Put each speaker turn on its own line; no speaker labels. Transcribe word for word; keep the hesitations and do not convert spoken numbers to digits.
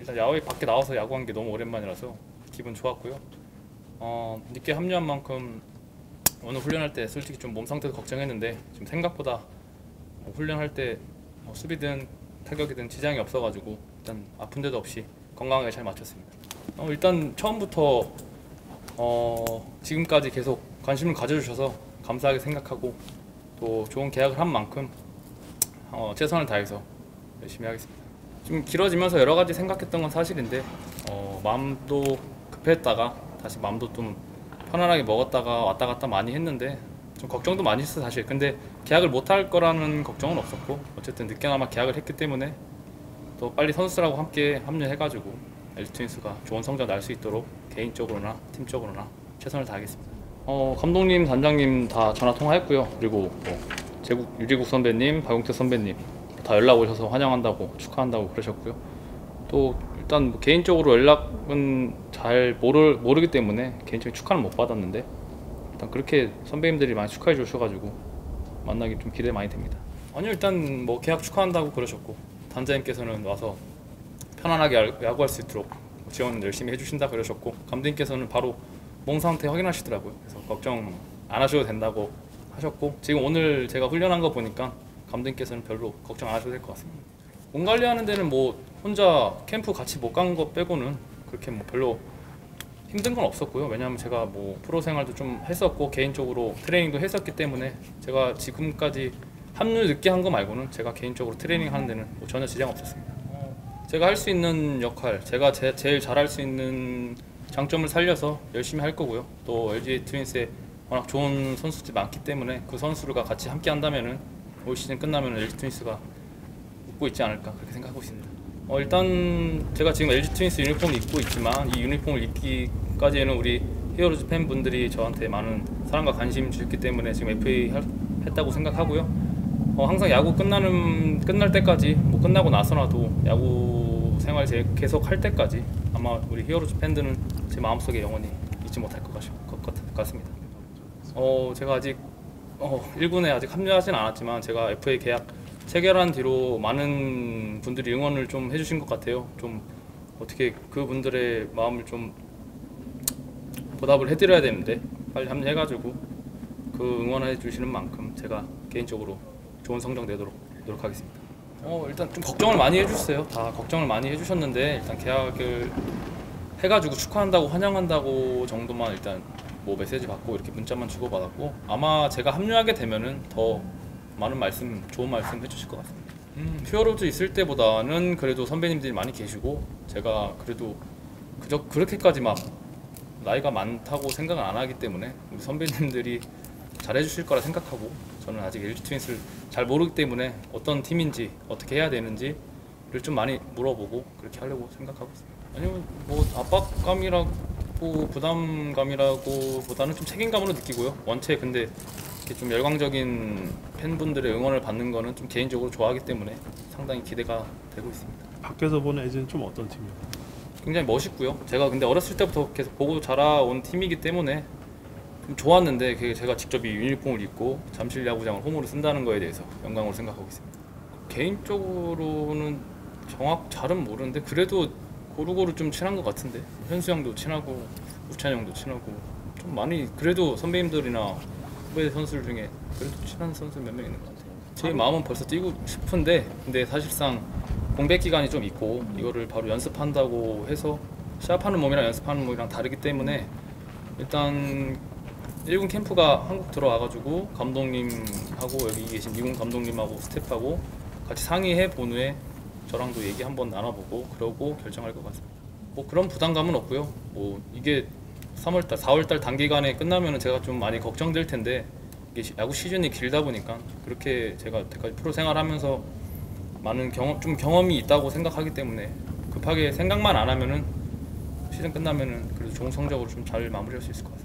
일단 야외 밖에 나와서 야구한 게 너무 오랜만이라서 기분 좋았고요. 어, 늦게 합류한 만큼 오늘 훈련할 때 솔직히 좀 몸 상태도 걱정했는데 지금 생각보다 훈련할 때 수비든 타격이든 지장이 없어가지고 일단 아픈 데도 없이 건강하게 잘 마쳤습니다. 어, 일단 처음부터 어, 지금까지 계속 관심을 가져주셔서 감사하게 생각하고 또 좋은 계약을 한 만큼 어, 최선을 다해서 열심히 하겠습니다. 좀 길어지면서 여러 가지 생각했던 건 사실인데 어, 마음도 급했다가 다시 마음도 좀 편안하게 먹었다가 왔다 갔다 많이 했는데 좀 걱정도 많이 했어 사실. 근데 계약을 못 할 거라는 걱정은 없었고 어쨌든 늦게나마 계약을 했기 때문에 또 빨리 선수들하고 함께 합류해가지고 엘지 트윈스가 좋은 성적 날 수 있도록 개인적으로나 팀적으로나 최선을 다하겠습니다. 어, 감독님, 단장님 다 전화 통화했고요. 그리고 뭐 제국 유리국 선배님, 박용태 선배님 다 연락 오셔서 환영한다고 축하한다고 그러셨고요. 또 일단 뭐 개인적으로 연락은 잘 모르, 모르기 때문에 개인적인 축하는 못 받았는데 일단 그렇게 선배님들이 많이 축하해 주셔가지고 만나기 좀 기대 많이 됩니다. 아니요, 일단 뭐 계약 축하한다고 그러셨고 단장님께서는 와서 편안하게 야구할 수 있도록 지원 열심히 해주신다 그러셨고 감독님께서는 바로 몸 상태 확인하시더라고요. 그래서 걱정 안 하셔도 된다고 하셨고 지금 오늘 제가 훈련한 거 보니까 감독님께서는 별로 걱정 안 하셔도 될 것 같습니다. 몸 관리하는 데는 뭐 혼자 캠프 같이 못 간 거 빼고는 그렇게 뭐 별로 힘든 건 없었고요. 왜냐하면 제가 뭐 프로 생활도 좀 했었고 개인적으로 트레이닝도 했었기 때문에 제가 지금까지 합류 늦게 한 거 말고는 제가 개인적으로 트레이닝 하는 데는 뭐 전혀 지장 없었습니다. 제가 할 수 있는 역할, 제가 제, 제일 잘할 수 있는 장점을 살려서 열심히 할 거고요. 또 엘지 트윈스에 워낙 좋은 선수들이 많기 때문에 그 선수들과 같이 함께 한다면은 올 시즌 끝나면 엘지 트윈스가 웃고 있지 않을까 그렇게 생각하고 있습니다. 어, 일단 제가 지금 엘지 트윈스 유니폼을 입고 있지만 이 유니폼을 입기까지에는 우리 히어로즈 팬분들이 저한테 많은 사랑과 관심 주셨기 때문에 지금 에프에이 할, 했다고 생각하고요. 어, 항상 야구 끝나는 끝날 때까지 뭐 끝나고 나서나도 야구 생활 제 계속 할 때까지 아마 우리 히어로즈 팬들은 제 마음속에 영원히 잊지 못할 것, 것, 것 같습니다. 어, 제가 아직 어, 일 군에 아직 합류하진 않았지만 제가 에프에이 계약 체결한 뒤로 많은 분들이 응원을 좀 해주신 것 같아요. 좀 어떻게 그분들의 마음을 좀 보답을 해드려야 되는데 빨리 합류해가지고 그 응원해 주시는 만큼 제가 개인적으로 좋은 성적 내도록 노력하겠습니다. 어, 일단 좀 걱정을 많이 해주셨어요. 다 걱정을 많이 해주셨는데 일단 계약을 해가지고 축하한다고 환영한다고 정도만 일단 뭐 메시지 받고 이렇게 문자만 주고받았고 아마 제가 합류하게 되면은 더 많은 말씀, 좋은 말씀 해주실 것 같습니다. 음, 히어로즈 있을 때보다는 그래도 선배님들이 많이 계시고 제가 그래도 그저 그렇게까지 막 나이가 많다고 생각은 안 하기 때문에 우리 선배님들이 잘해주실 거라 생각하고 저는 아직 엘지 트윈스를 잘 모르기 때문에 어떤 팀인지 어떻게 해야 되는지를 좀 많이 물어보고 그렇게 하려고 생각하고 있습니다. 아니면 뭐 압박감이라고 부담감이라고 보다는 좀 책임감으로 느끼고요. 원체 근데 이렇게 좀 열광적인 팬분들의 응원을 받는 거는 좀 개인적으로 좋아하기 때문에 상당히 기대가 되고 있습니다.
밖에서 보는 엘지는 좀 어떤 팀이에요?
굉장히 멋있고요. 제가 근데 어렸을 때부터 계속 보고 자라온 팀이기 때문에 좀 좋았는데 그게 제가 직접 이 유니폼을 입고 잠실 야구장을 홈으로 쓴다는 거에 대해서 영광으로 생각하고 있습니다. 개인적으로는 정확 잘은 모르는데 그래도 고루고루 좀 친한 것 같은데 현수 형도 친하고 우찬 형도 친하고 좀 많이 그래도 선배님들이나 후배 선수들 중에 그래도 친한 선수 몇 명 있는 것 같아요. 제 마음은 벌써 뛰고 싶은데 근데 사실상 공백 기간이 좀 있고 이거를 바로 연습한다고 해서 시합하는 몸이랑 연습하는 몸이랑 다르기 때문에 일단 일 군 캠프가 한국 들어와가지고 감독님하고 여기 계신 이 군 감독님하고 스태프하고 같이 상의해 본 후에 저랑도 얘기 한번 나눠보고 그러고 결정할 것 같습니다. 뭐 그런 부담감은 없고요. 뭐 이게 삼월달, 사월달 단기간에 끝나면은 제가 좀 많이 걱정될 텐데 이게 야구 시즌이 길다 보니까 그렇게 제가 여태까지 프로 생활하면서 많은 경험, 좀 경험이 있다고 생각하기 때문에 급하게 생각만 안 하면은 시즌 끝나면은 그래도 좋은 성적으로 좀 잘 마무리할 수 있을 것 같아요.